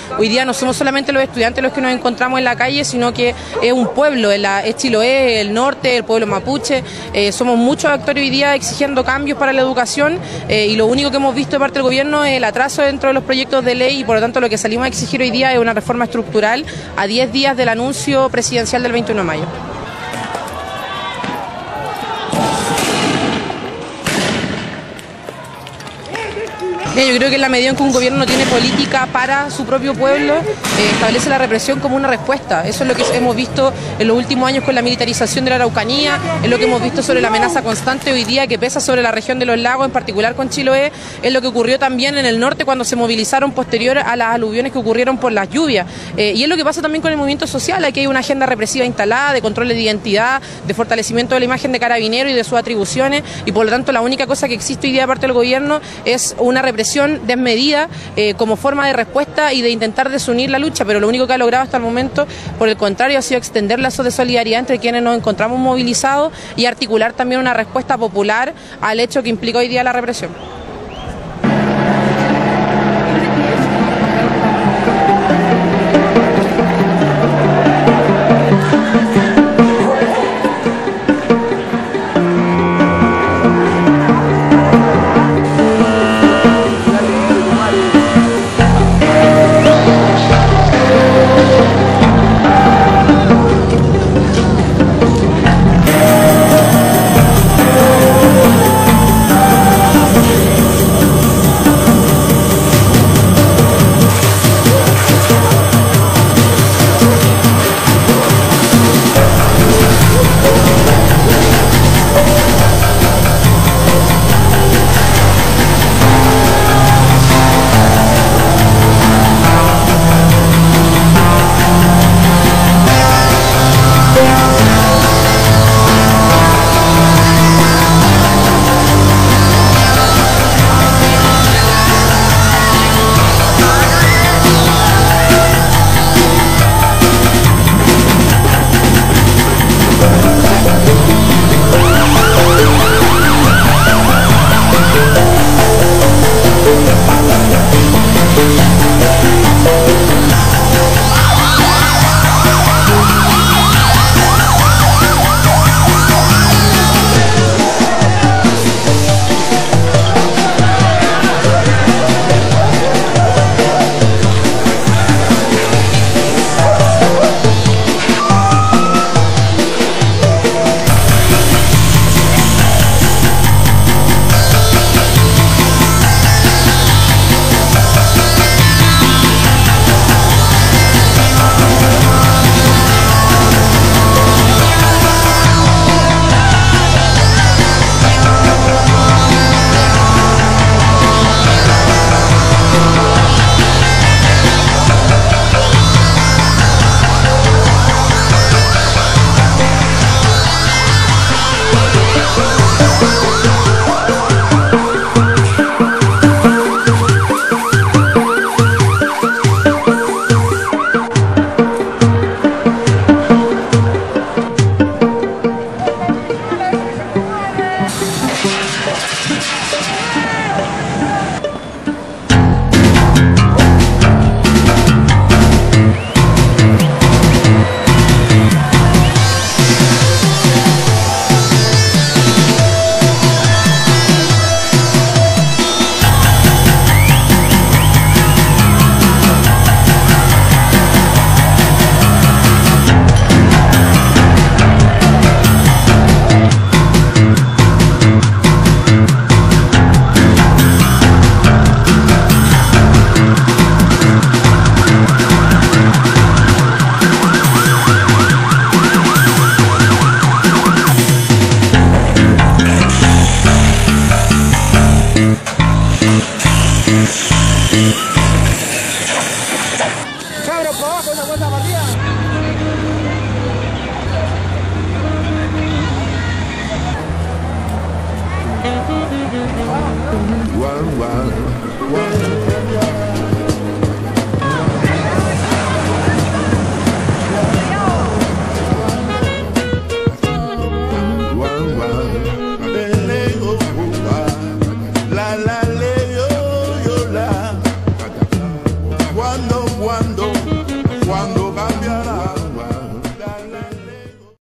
hoy día no somos solamente los estudiantes los que nos encontramos en la calle, sino que es un pueblo, es Chiloé, el norte, el pueblo mapuche, somos muchos actores hoy día exigiendo cambios para la educación y lo único que hemos visto de parte del gobierno es el atraso dentro de los proyectos de ley y por lo tanto lo que salimos a exigir hoy día es una reforma estructural a 10 días del anuncio presidencial del 21 de mayo. Yo creo que en la medida en que un gobierno no tiene política para su propio pueblo, establece la represión como una respuesta. Eso es lo que hemos visto en los últimos años con la militarización de la Araucanía, es lo que hemos visto sobre la amenaza constante hoy día que pesa sobre la región de los lagos, en particular con Chiloé, es lo que ocurrió también en el norte cuando se movilizaron posterior a las aluviones que ocurrieron por las lluvias. Y es lo que pasa también con el movimiento social, aquí hay una agenda represiva instalada, de control de identidad, de fortalecimiento de la imagen de carabinero y de sus atribuciones, y por lo tanto la única cosa que existe hoy día de parte del gobierno es una represión desmedida como forma de respuesta y de intentar desunir la lucha, pero lo único que ha logrado hasta el momento, por el contrario, ha sido extender lazos de solidaridad entre quienes nos encontramos movilizados y articular también una respuesta popular al hecho que implica hoy día la represión. Cuando cambiará.